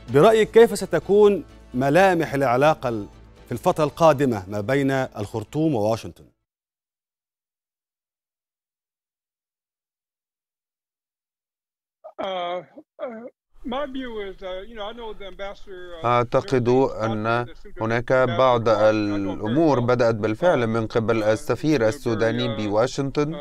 برأيك كيف ستكون ملامح العلاقة في الفترة القادمة ما بين الخرطوم وواشنطن؟ أعتقد أن هناك بعض الأمور بدأت بالفعل من قبل السفير السوداني بواشنطن.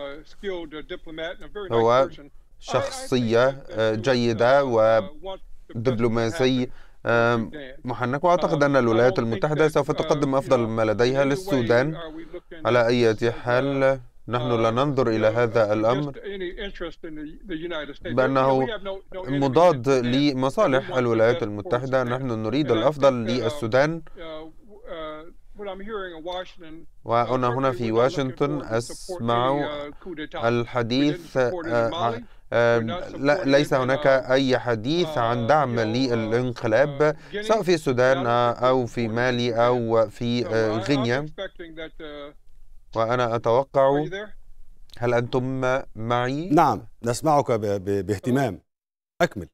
هو شخصية جيدة ودبلوماسي محنك، وأعتقد أن الولايات المتحدة سوف تقدم أفضل ما لديها للسودان. على أي حال نحن لا ننظر إلى هذا الأمر بأنه مضاد لمصالح الولايات المتحدة. نحن نريد الأفضل للسودان. وأنا هنا في واشنطن أسمع الحديث ليس هناك أي حديث عن دعم للانقلاب سواء في السودان أو في مالي أو في غينيا. وأنا أتوقع، هل أنتم معي؟ نعم، نسمعك باهتمام. أكمل.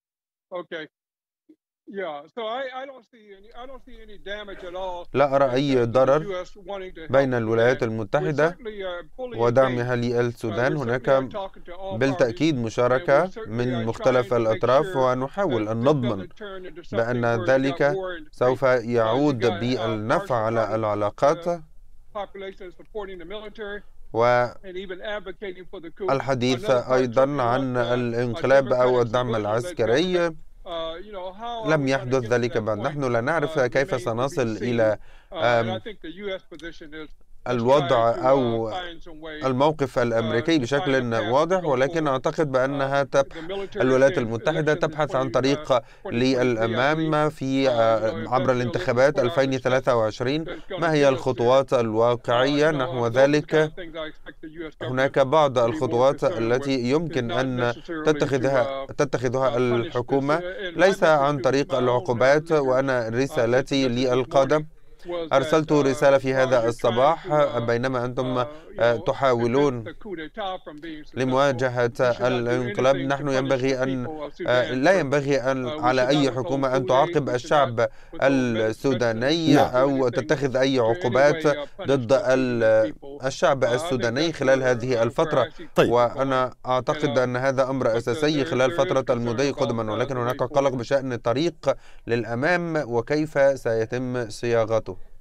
لا أرى أي ضرر بين الولايات المتحدة ودعمها للسودان. هناك بالتأكيد مشاركة من مختلف الأطراف، ونحاول أن نضمن بأن ذلك سوف يعود بالنفع على العلاقات. والحديث أيضا عن الانقلاب أو الدعم العسكري لم يحدث ذلك بعد. نحن لا نعرف كيف سنصل إلى الوضع أو الموقف الأمريكي بشكل واضح، ولكن أعتقد بأنها الولايات المتحدة تبحث عن طريق للأمام في عبر الانتخابات 2023. ما هي الخطوات الواقعية نحو ذلك؟ هناك بعض الخطوات التي يمكن أن تتخذها الحكومة، ليس عن طريق العقوبات. وأنا رسالتي للقادة، أرسلت رسالة في هذا الصباح بينما أنتم تحاولون لمواجهة الانقلاب. نحن لا ينبغي على أي حكومة أن تعاقب الشعب السوداني أو تتخذ أي عقوبات ضد الشعب السوداني خلال هذه الفترة. وأنا أعتقد أن هذا أمر أساسي خلال فترة المضي قدما، ولكن هناك قلق بشأن الطريق للأمام وكيف سيتم صياغته.